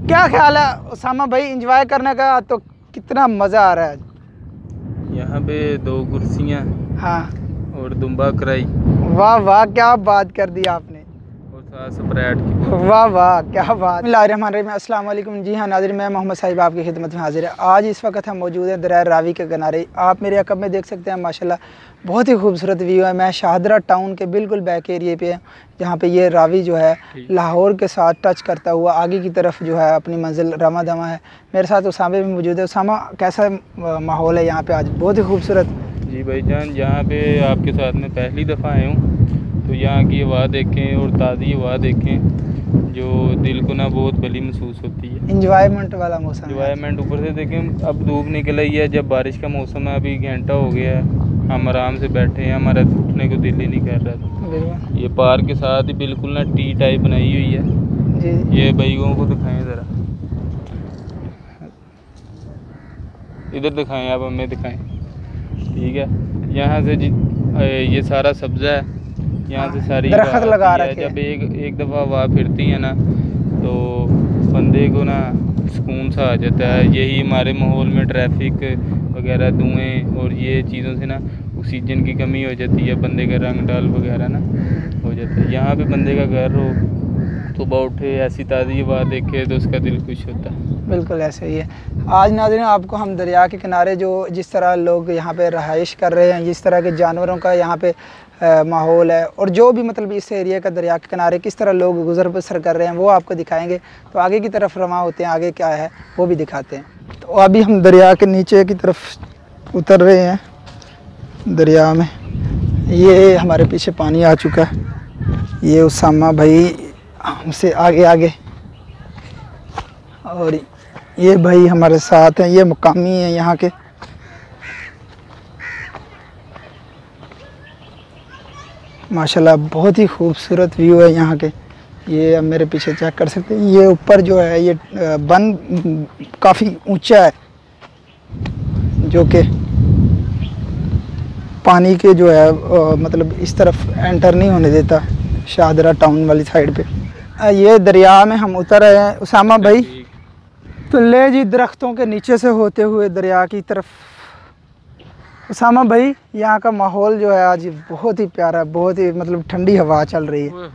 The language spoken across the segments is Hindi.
क्या ख्याल है उसामा भाई, एंजॉय करने का तो कितना मज़ा आ रहा है? यहाँ पे 2 कुर्सियाँ हाँ, और दुम्बा कराई वाह वाह, क्या बात कर दी आपने। और साथ स्प्राइट की बोतल। वाह वाह, क्या बात। बिस्मिल्लाहिर्रहमानिर्रहीम, अस्सलाम वालेकुम। जी हाँ नाज़रीन, मैं मोहम्मद साहिब आपकी खिदमत में हाजिर है। आज इस वक्त हम मौजूद हैं दरिया रावी के किनारे। आप मेरे अकब में देख सकते हैं माशाल्लाह बहुत ही खूबसूरत व्यू है। मैं शाहदरा टाउन के बिल्कुल बैक एरिए पे है, जहाँ पे ये रावी जो है लाहौर के साथ टच करता हुआ आगे की तरफ जो है अपनी मंजिल रवा दवा है। मेरे साथ उसामा भी मौजूद है। उसामा, कैसा माहौल है यहाँ पे आज? बहुत ही खूबसूरत। जी भाईजान, यहाँ पे आपके साथ में पहली दफ़ा आया हूँ, तो यहाँ की हवा देखें और ताज़ी हवा देखें जो दिल को ना बहुत भली महसूस होती है। इंजॉयमेंट वाला मौसम, इंजॉयमेंट। ऊपर से देखें अब धूप निकल आई है, जब बारिश का मौसम है, अभी घंटा हो गया है, हम आराम से बैठे हैं, हमारा उठने को दिल ही नहीं कर रहा था। ये पार्क के साथ ही बिल्कुल ना टी टाइप बनाई हुई है जी। ये भाइयों को दिखाएं ज़रा, इधर दिखाएं, आप हमें दिखाएं, ठीक है। यहाँ से ये सारा सब्ज़ा है, यहाँ से सारी दरख्त लगा रखे हैं। जब एक दफ़ा हवा फिरती है ना तो बंदे को ना सुकून सा आ जाता है। यही हमारे माहौल में ट्रैफिक वगैरह, धुएँ और ये चीज़ों से ना ऑक्सीजन की कमी हो जाती है, बंदे का रंग डाल वगैरह ना हो जाता है। यहाँ पे बंदे का घर हो, सुबह उठे ऐसी ताज़ी हवा देखे तो उसका दिल खुश होता है। बिल्कुल ऐसे ही है। आज नाज़रीन आपको हम दरिया के किनारे जो जिस तरह लोग यहाँ पे रहाइश कर रहे हैं, जिस तरह के जानवरों का यहाँ पे माहौल है, और जो भी मतलब इस एरिया का दरिया के किनारे किस तरह लोग गुजर बसर कर रहे हैं, वो आपको दिखाएंगे। तो आगे की तरफ रवाना होते हैं, आगे क्या है वो भी दिखाते हैं। तो अभी हम दरिया के नीचे की तरफ उतर रहे हैं दरिया में। ये हमारे पीछे पानी आ चुका है, ये उसामा भाई हमसे आगे आगे, और ये भाई हमारे साथ हैं, ये मुकामी हैं यहाँ के। माशाल्लाह बहुत ही खूबसूरत व्यू है यहाँ के। ये अब मेरे पीछे चेक कर सकते हैं, ये ऊपर जो है ये बन काफ़ी ऊंचा है, जो कि पानी के जो है मतलब इस तरफ एंटर नहीं होने देता, शाहदरा टाउन वाली साइड पे। ये दरिया में हम उतर रहे हैं उसामा भाई, तो ले जी दरख्तों के नीचे से होते हुए दरिया की तरफ। उसामा भाई, यहाँ का माहौल जो है आज बहुत ही प्यारा, बहुत ही मतलब ठंडी हवा चल रही है।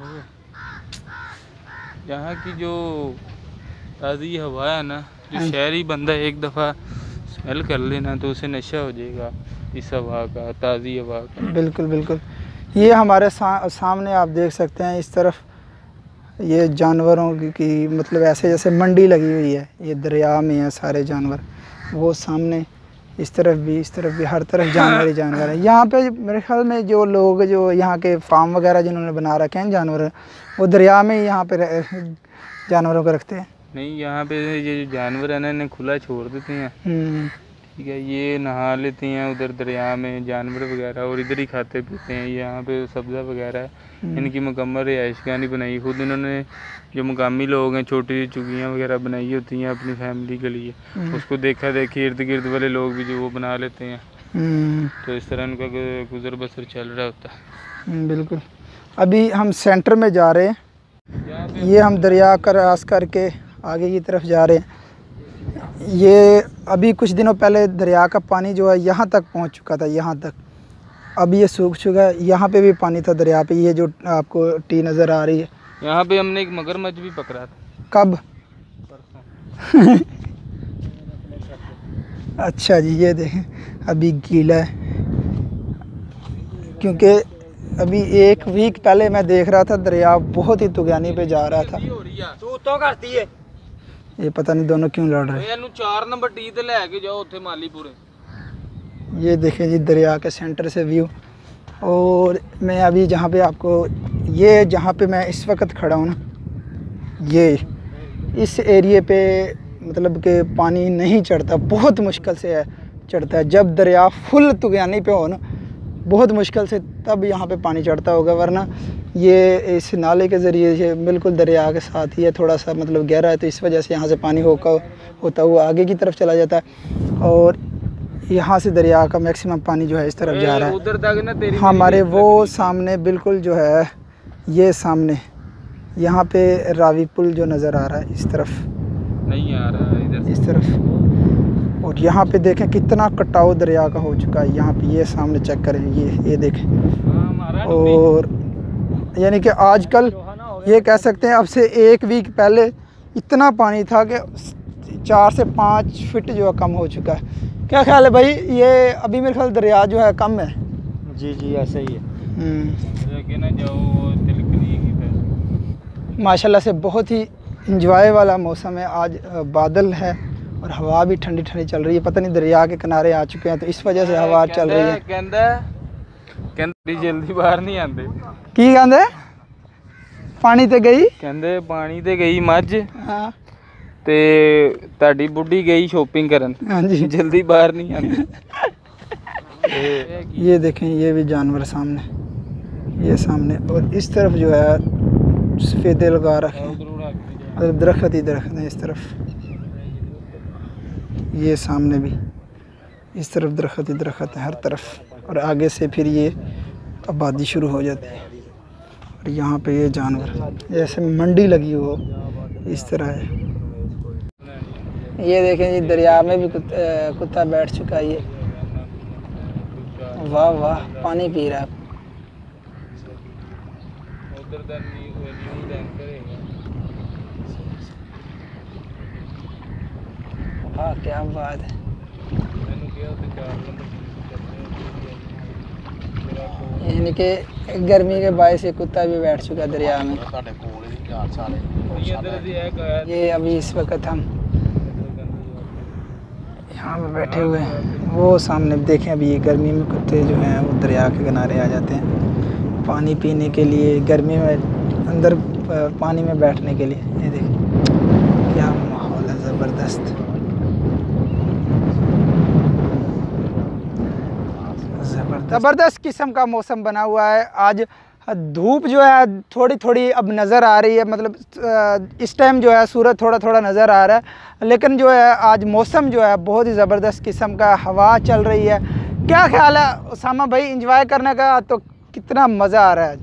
यहाँ की जो ताज़ी हवा है ना, जो शहरी बंदा एक दफ़ा स्मेल कर लेना तो उसे नशा हो जाएगा इस हवा का, ताज़ी हवा का। बिल्कुल बिल्कुल। ये हमारे सामने आप देख सकते हैं, इस तरफ ये जानवरों की मतलब ऐसे जैसे मंडी लगी हुई है, ये दरिया में है सारे जानवर। वो सामने इस तरफ भी हर तरफ जानवर ही जानवर है। यहाँ पे मेरे ख्याल में जो लोग जो यहाँ के फार्म वगैरह जिन्होंने बना रखे हैं जानवर, वो दरिया में ही यहाँ पे जानवरों को रखते हैं। नहीं, यहाँ पे ये जो जानवर है ना, इन्हें खुला छोड़ देते हैं, ठीक है। ये नहा लेते हैं उधर दरिया में जानवर वगैरह, और इधर ही खाते पीते हैं। यहाँ पे सब्ज़ा वगैरह है, इनकी मुकम्मल रिहाइशगाह नहीं बनाई खुद इन्होंने। जो मुकामी लोग हैं, छोटी चुगियाँ वगैरह बनाई होती हैं अपनी फैमिली के लिए, उसको देखा देखी इर्द गिर्द वाले लोग भी जो वो बना लेते हैं, तो इस तरह उनका गुजर बसर चल रहा होता है। बिल्कुल। अभी हम सेंटर में जा रहे हैं, ये हम दरिया क्रॉस करके आगे की तरफ जा रहे हैं। ये अभी कुछ दिनों पहले दरिया का पानी जो है यहाँ तक पहुँच चुका था, यहाँ तक। अब ये सूख चुका है। यहाँ पे भी पानी था दरिया पे, ये जो आपको टी नज़र आ रही है। यहाँ पे हमने एक मगरमच्छ भी पकड़ा था। कब? अच्छा जी, ये देखें अभी गीला है, क्योंकि अभी 1 वीक पहले मैं देख रहा था दरिया बहुत ही तुगानी पे जा रहा था। ये पता नहीं दोनों क्यों लड़ रहे हैं। 4 नंबर टी ते लेके जाओ उत्थे मालीपुरे। ये देखें जी दरिया के सेंटर से व्यू। और मैं अभी जहाँ पे आपको, ये जहाँ पे मैं इस वक्त खड़ा हूँ ना, ये इस एरिए पे मतलब कि पानी नहीं चढ़ता, बहुत मुश्किल से है चढ़ता है। जब दरिया फुल तुगानी पे हो ना, बहुत मुश्किल से तब यहाँ पे पानी चढ़ता होगा, वरना ये इस नाले के ज़रिए से बिल्कुल दरिया के साथ ही है, थोड़ा सा मतलब गहरा है, तो इस वजह से यहाँ से पानी होता हुआ आगे की तरफ चला जाता है। और यहाँ से दरिया का मैक्सिमम पानी जो है इस तरफ जा रहा है। उधर तक ना तेरी हमारे वो सामने बिल्कुल जो है, ये सामने यहाँ पे रावी पुल जो नज़र आ रहा है इस तरफ, नहीं आ रहा इधर इस तरफ। और यहाँ पे देखें कितना कटाव दरिया का हो चुका है। यहाँ पे ये सामने चेक करें, ये देखें। और यानी कि आजकल ये कह सकते हैं अब से 1 वीक पहले इतना पानी था कि 4 से 5 फीट जो है कम हो चुका है। क्या ख्याल है भाई, ये अभी मेरे ख्याल दरिया जो है कम है? जी जी ऐसा ही है। माशाल्लाह से बहुत ही इंजॉय वाला मौसम है आज। बादल है और हवा भी ठंडी ठंडी चल रही है। पता नहीं दरिया के किनारे आ चुके हैं तो इस वजह से हवा चल रही है। कहंदे जल्दी बाहर नहीं आते। की कहंदे पानी ते गई, कहंदे पानी ते गई मझ हाँ ते ताड़ी बुढ़ी गई शॉपिंग करन। हाँ जी, जल्दी बाहर नहीं आते। ये देखें, ये भी जानवर सामने, ये सामने। और इस तरफ जो है सफ़ेदे लगा रखे हैं, मतलब दरख्त ही दरख्त हैं इस तरफ। ये सामने भी इस तरफ दरख्त ही दरख्त है हर तरफ। और आगे से फिर ये आबादी शुरू हो जाती है। और यहाँ पे ये जानवर जैसे मंडी लगी हो इस तरह है। ये देखें जी, दरिया में भी कुत्ता बैठ चुका है। ये वाह वाह, पानी पी रहा है। वाह क्या बात है। यानी कि गर्मी के बायस ये कुत्ता भी बैठ चुका दरिया में। ये अभी इस वक्त हम यहाँ पे बैठे हुए हैं। वो सामने देखें, अभी ये गर्मी में कुत्ते जो हैं वो दरिया के किनारे आ जाते हैं पानी पीने के लिए, गर्मी में अंदर पानी में बैठने के लिए। ये देखें क्या माहौल है, ज़बरदस्त ज़बरदस्त किस्म का मौसम बना हुआ है। आज धूप जो है थोड़ी थोड़ी अब नज़र आ रही है, मतलब इस टाइम जो है सूरज थोड़ा थोड़ा नज़र आ रहा है, लेकिन जो है आज मौसम जो है बहुत ही ज़बरदस्त किस्म का, हवा चल रही है। क्या ख्याल है उसामा भाई, इंजॉय करने का तो कितना मज़ा आ रहा है?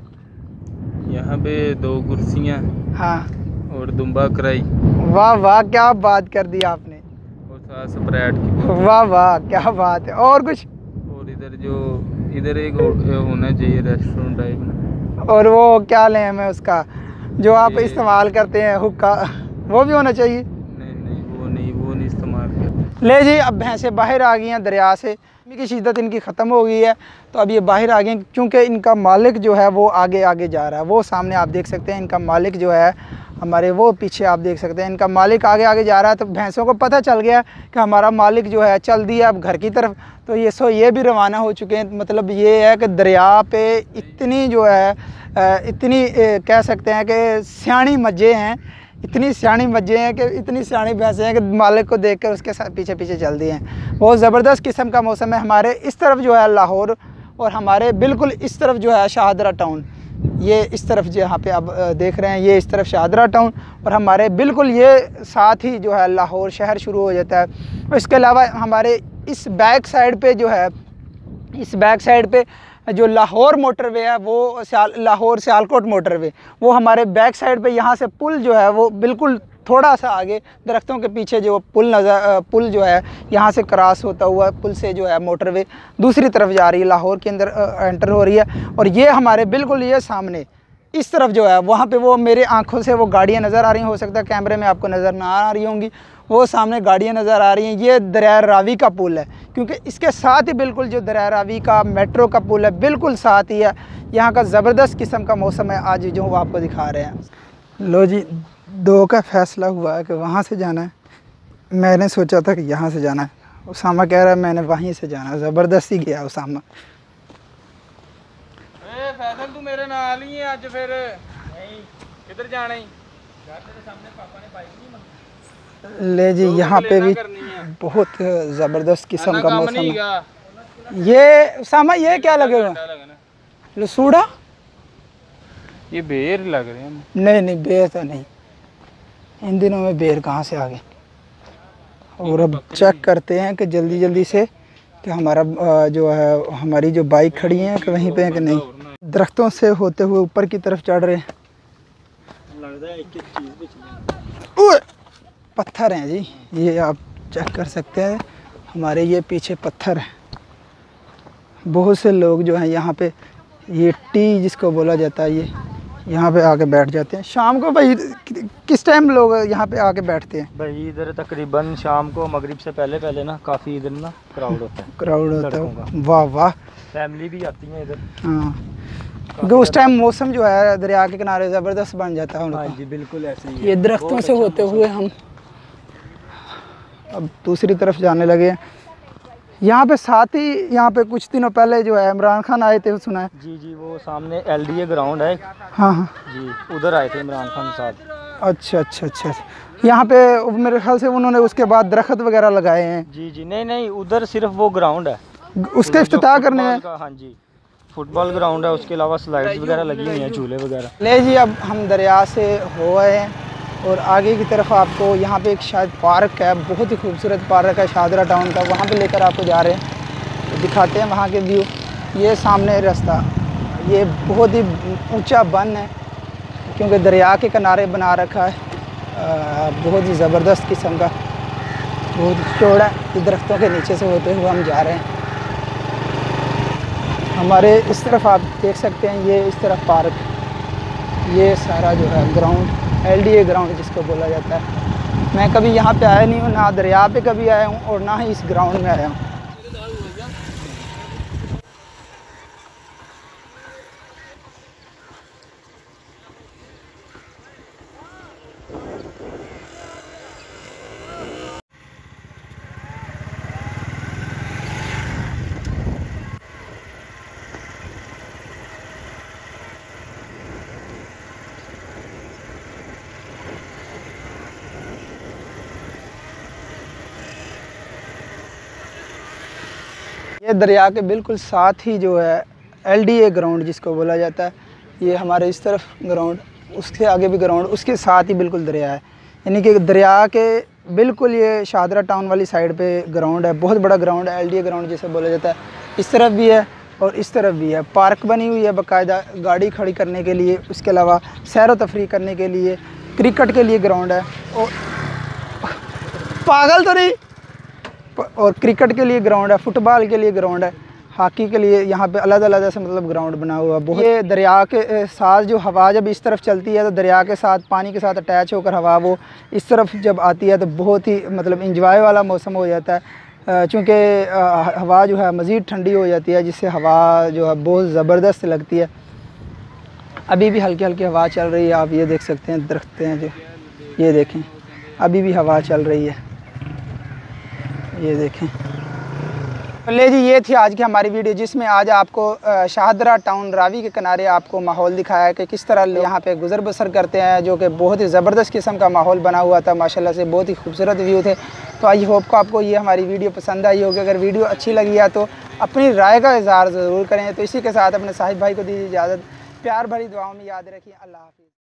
यहाँ पे 2 कुर्सियाँ, हाँ, और दुम्बा कराई। वाह वाह क्या बात कर दी आपने। और साथ स्प्राइट की। वाह वाह क्या बात है। और कुछ? और इधर एक होना चाहिए रेस्टोरेंट टाइप में। और वो क्या लें हमें उसका जो आप इस्तेमाल करते हैं हुक्का, वो भी होना चाहिए। नहीं वो नहीं इस्तेमाल करते। ले जी, अब भैंसें बाहर आ गई हैं दरिया से। गर्मी की शिद्दत इनकी ख़त्म हो गई है तो अब ये बाहर आ गए, क्योंकि इनका मालिक जो है वो आगे आगे जा रहा है। वो सामने आप देख सकते हैं, इनका मालिक जो है हमारे, वो पीछे आप देख सकते हैं, इनका मालिक आगे आगे जा रहा है। तो भैंसों को पता चल गया कि हमारा मालिक जो है चल दिया अब घर की तरफ, तो ये भी रवाना हो चुके हैं। मतलब ये है कि दरिया पे इतनी जो है इतनी कह सकते हैं कि सियाणी मज्जे हैं, इतनी सियाणी मज्जे हैं कि इतनी सियाणी भैंसें हैं कि मालिक को देख कर उसके पीछे पीछे चल दिए हैं। बहुत ज़बरदस्त किस्म का मौसम है। हमारे इस तरफ जो है लाहौर, और हमारे बिल्कुल इस तरफ जो है शाहदरा टाउन। ये इस तरफ जहाँ पे आप देख रहे हैं, ये इस तरफ शाहदरा टाउन, और हमारे बिल्कुल ये साथ ही जो है लाहौर शहर शुरू हो जाता है। और इसके अलावा हमारे इस बैक साइड पे जो है, इस बैक साइड पे जो लाहौर मोटरवे है, वो लाहौर सियालकोट मोटरवे, वो हमारे बैक साइड पे यहाँ से पुल जो है वो बिल्कुल थोड़ा सा आगे दरख्तों के पीछे जो पुल जो है यहाँ से क्रॉस होता हुआ पुल से जो है मोटरवे दूसरी तरफ जा रही है, लाहौर के अंदर एंटर हो रही है। और ये हमारे बिल्कुल ये सामने इस तरफ जो है, वहाँ पे वो मेरे आंखों से वो गाड़ियाँ नज़र आ रही हैं, हो सकता है कैमरे में आपको नज़र ना आ रही होंगी, वो सामने गाड़ियाँ नज़र आ रही हैं। ये दरिया रावी का पुल है, क्योंकि इसके साथ ही बिल्कुल जो दरिया रावी का मेट्रो का पुल है बिल्कुल साथ ही है। यहाँ का ज़बरदस्त किस्म का मौसम है आज जो वो आपको दिखा रहे हैं। लो जी, 2 का फ़ैसला हुआ है कि वहाँ से जाना है। मैंने सोचा था कि यहाँ से जाना है, उसामा कह रहा है मैंने वहीं से जाना है। ज़बरदस्ती गया उसामा। फैसल तू मेरे नाल ही है आज, फिर नहीं किधर जाना ही? सामने पापा ने बाइक नहीं। ले जी, यहाँ पे भी बहुत ज़बरदस्त किस्म का मौसम है। ये उसामा, ये क्या लगे हुए हैं? लसूड़ा? ये बेर लग रहे हैं। नहीं बेर तो नहीं, इन दिनों में बेर कहाँ से आ गए। और अब चेक करते हैं कि जल्दी से कि हमारा जो है हमारी जो बाइक खड़ी है कि वहीं पे है कि नहीं। दरख्तों से होते हुए ऊपर की तरफ चढ़ रहे हैं। पत्थर हैं जी, ये आप चेक कर सकते हैं, हमारे ये पीछे पत्थर है। बहुत से लोग जो हैं यहाँ पे, ये टी जिसको बोला जाता है, ये यहाँ पे आके बैठ जाते हैं शाम को। भाई किस टाइम लोग यहाँ पे आके बैठते हैं? भाई इधर तकरीबन शाम को मगरिब से पहले पहले ना काफ़ी इधर ना क्राउड होता है। क्राउड होता है, वाह वाह। फैमिली भी आती है इधर। हाँ, क्योंकि उस टाइम मौसम जो है दरिया के किनारे ज़बरदस्त बन जाता है उनका। हाँ जी बिल्कुल ऐसे ही है। ये दरख्तों से होते हुए हम अब दूसरी तरफ जाने लगे हैं। यहाँ पे साथ ही, यहाँ पे कुछ दिनों पहले जो है इमरान खान आए थे, सुना है? जी जी, वो सामने LDA ग्राउंड है। हाँ हाँ जी, उधर आए थे इमरान खान साहब। अच्छा अच्छा अच्छा। यहाँ पे मेरे ख्याल से उन्होंने उसके बाद दरख्त वगैरह लगाए हैं। जी जी, नहीं नहीं, उधर सिर्फ वो ग्राउंड है, उसका इफ्तिताह करने हैं। हाँ जी, फुटबॉल ग्राउंड है, उसके अलावा स्लाइड्स वगैरह लगी हुई हैं, झूले वगैरह। ले जी, अब हम दरिया से हो आए हैं और आगे की तरफ आपको यहाँ पे एक शायद पार्क है, बहुत ही खूबसूरत पार्क है शाहदरा टाउन का, वहाँ पे लेकर आपको जा रहे हैं, तो दिखाते हैं वहाँ के व्यू। ये सामने रास्ता, ये बहुत ही ऊंचा बन है क्योंकि दरिया के किनारे बना रखा है, बहुत ही ज़बरदस्त किस्म का, बहुत चौड़ा है। दरख्तों के नीचे से होते हुए हम जा रहे हैं। हमारे इस तरफ आप देख सकते हैं, ये इस तरफ पार्क, ये सारा जो है ग्राउंड, LDA ग्राउंड जिसको बोला जाता है। मैं कभी यहाँ पे आया नहीं हूँ, ना दरिया पे कभी आया हूँ और ना ही इस ग्राउंड में आया हूँ। ये दरिया के बिल्कुल साथ ही जो है LDA ग्राउंड जिसको बोला जाता है, ये हमारे इस तरफ ग्राउंड, उसके आगे भी ग्राउंड, उसके साथ ही बिल्कुल दरिया है। यानी कि दरिया के बिल्कुल ये शाहदरा टाउन वाली साइड पे ग्राउंड है, बहुत बड़ा ग्राउंड है, LDA ग्राउंड जिसे बोला जाता है। इस तरफ भी है और इस तरफ भी है, पार्क बनी हुई है बाकायदा गाड़ी खड़ी करने के लिए, उसके अलावा सैर व तफरी करने के लिए, क्रिकेट के लिए ग्राउंड है, और पागल तो नहीं, और क्रिकेट के लिए ग्राउंड है, फुटबॉल के लिए ग्राउंड है, हॉकी के लिए यहाँ पे अलग अलग ऐसे मतलब ग्राउंड बना हुआ है। बहुत ये दरिया के साथ जो हवा जब इस तरफ चलती है तो दरिया के साथ, पानी के साथ अटैच होकर हवा वो इस तरफ जब आती है तो बहुत ही मतलब इंजॉय वाला मौसम हो जाता है, चूँकि हवा जो है मज़ीद ठंडी हो जाती है, जिससे हवा जो है बहुत ज़बरदस्त लगती है। अभी भी हल्की हल्की हवा चल रही है, आप ये देख सकते हैं, दरख्त हैं जो, ये देखें अभी भी हवा चल रही है, ये देखें। ले जी, ये थी आज की हमारी वीडियो, जिसमें आज आपको शाहदरा टाउन रावी के किनारे आपको माहौल दिखाया है कि किस तरह यहाँ पे गुज़र बसर करते हैं, जो कि बहुत ही ज़बरदस्त किस्म का माहौल बना हुआ था, माशाल्लाह से बहुत ही खूबसूरत व्यू थे। तो आई होप को आपको ये हमारी वीडियो पसंद आई होगी। अगर वीडियो अच्छी लगी है तो अपनी राय का इज़हार ज़रूर करें। तो इसी के साथ अपने साहिब भाई को दीजिए इजाज़त, प्यार भरी दुआओं में याद रखिए। अल्लाह हाफ़िज़।